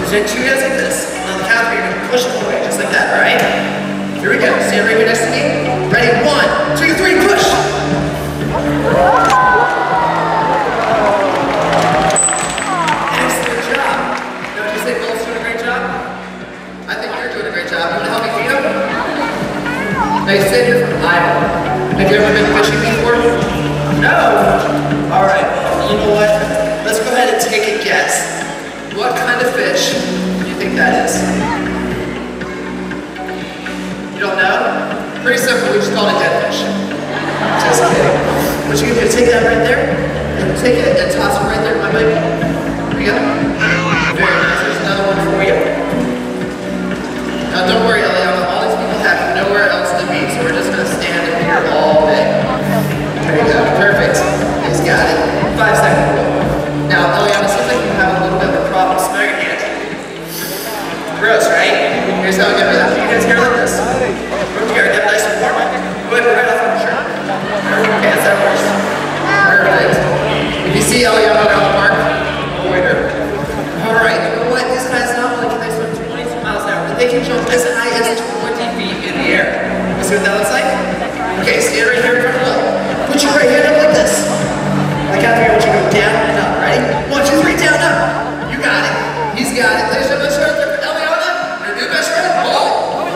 Present you guys like this. On the count, you're gonna push them away, just like that, alright? Here we go. Stand right here next to me. Ready? 1, 2, 3, push! Excellent job. Now, would you say Bill's doing a great job? I think you're doing a great job. You wanna help me feed him? Now, you said you're from Avalon. Have you ever been fishing before? No? Alright, you know what? Let's go ahead and take a guess. What kind of fish do you think that is? You don't know? Pretty simple, we just call it dead fish. Just kidding. What you're gonna do is take that right there, and take it and toss it right there, my baby. Here we go. Very nice, there's another one for you. Now don't worry, Eliana, all these people have nowhere else to be, so we're just gonna stand in here all day. There you go, perfect. He's got it. 5 seconds. Now, Eliana, it seems like you have a little bit of a problem. Smell your hand. Gross, right? Here's how we get rid of that. You guys hair like this. Put your hair, get nice and warm. Go ahead and right off on your shirt. Okay, that's how it works. Perfect. If you see Eliana down the park, avoid her. Alright, you know what? These guys not only can they swim 22 miles an hour, but they can jump as high as 20 feet in the air. You see what that looks like? Okay, stand right here in front of the wall. Put your right hand up like this. Like out here, I want you to go down and up, ready? 1, 2, 3, down, up. You got it. He's got it. Ladies and gentlemen, let's start there for Eliana, your new best friend, Paul.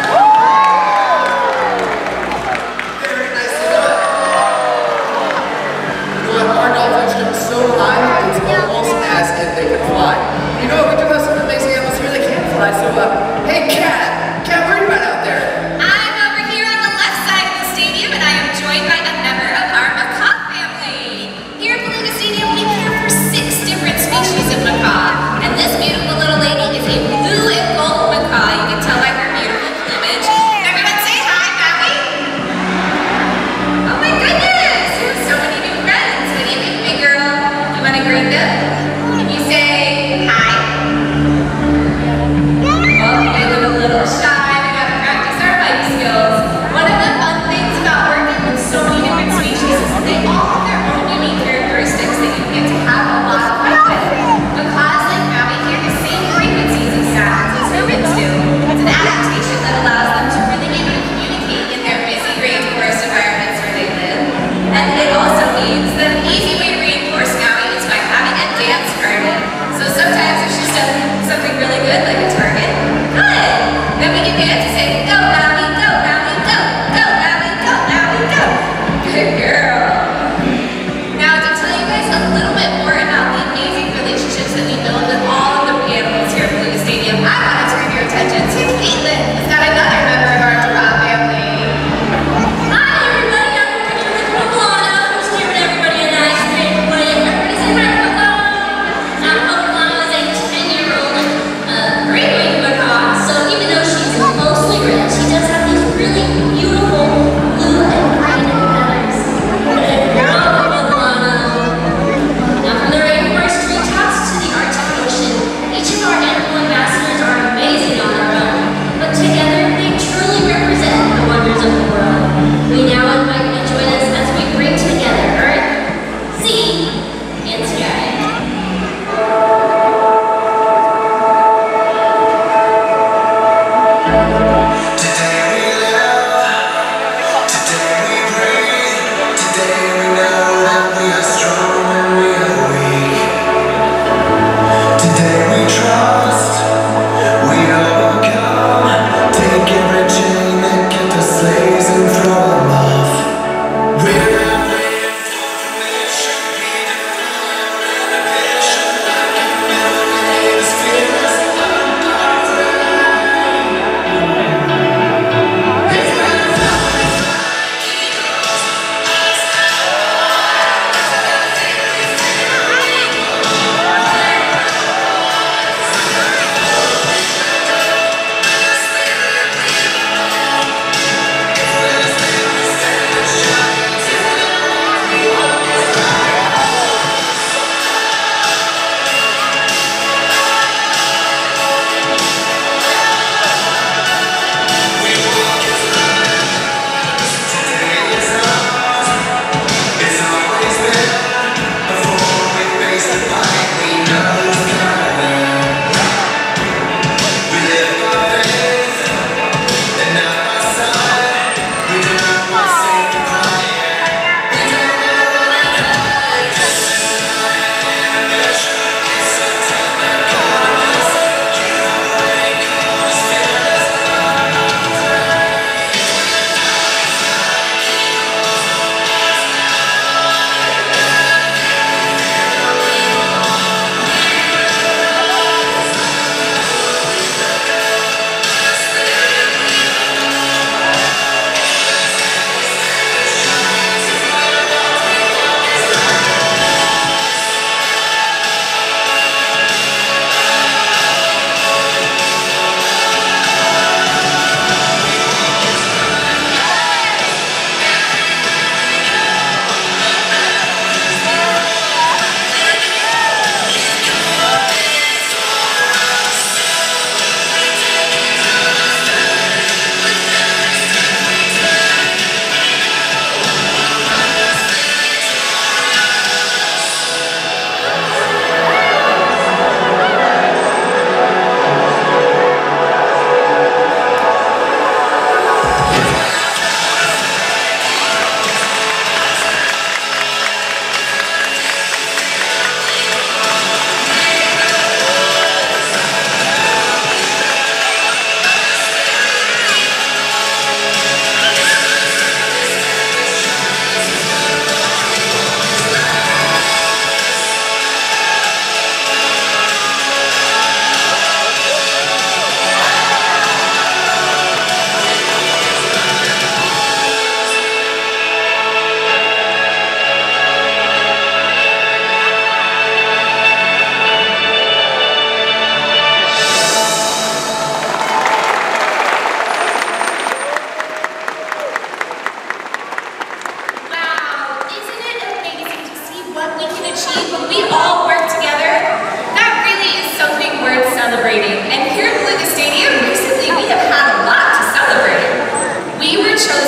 Very nicely done. You know what? Our dolphins jump so high, it's almost as if they can fly. You know, we do have some amazing animals here that can fly, so hey, Kat, where are you at out there? I'm over here on the left side of the stadium, and I am joined by a member of our macaque family. Here at Beluga Stadium, we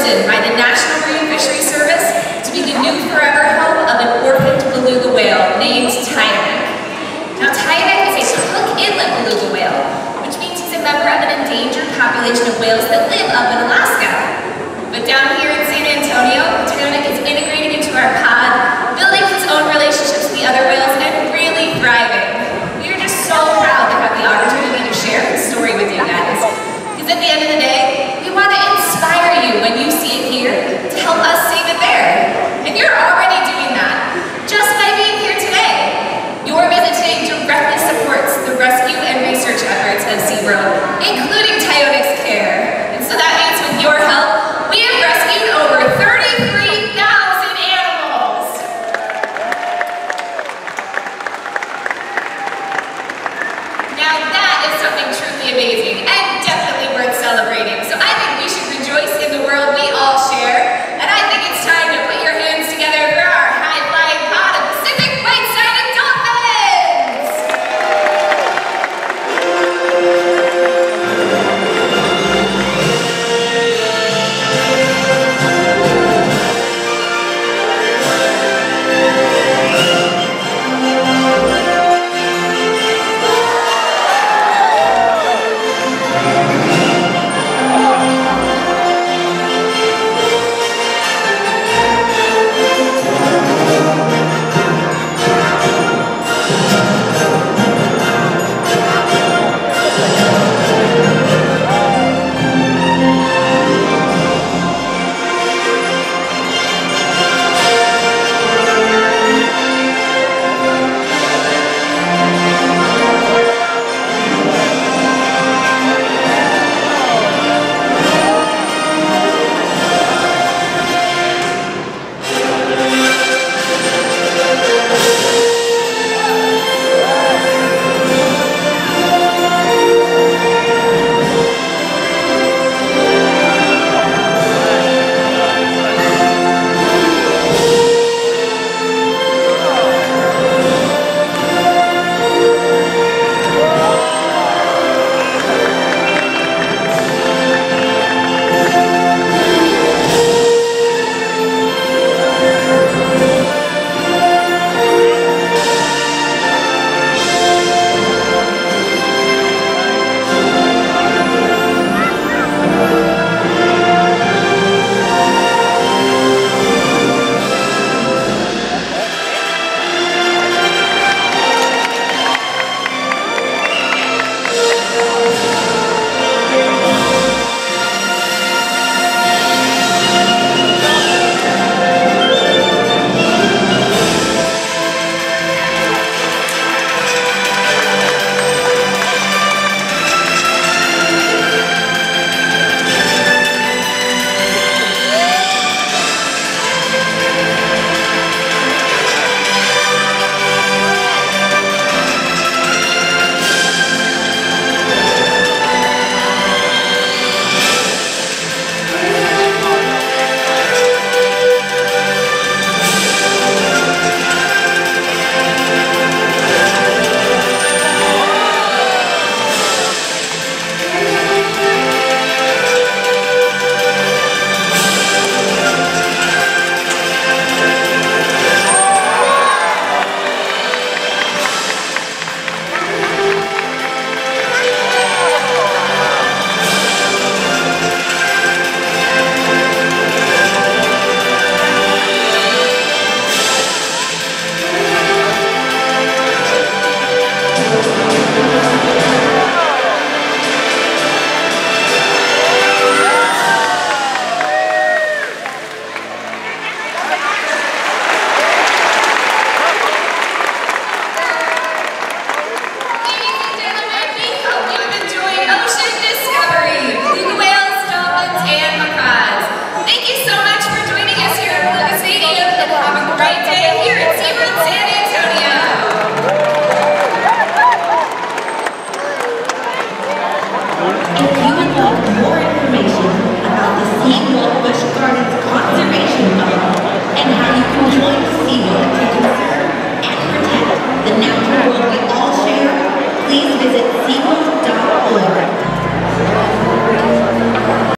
chosen by the National Marine Fisheries Service to be the new forever home of an orphaned beluga whale named Tailwalk. Now Tailwalk is a Cook Inlet beluga whale, which means he's a member of an endangered population of whales that live up in Alaska. But down here in San Antonio,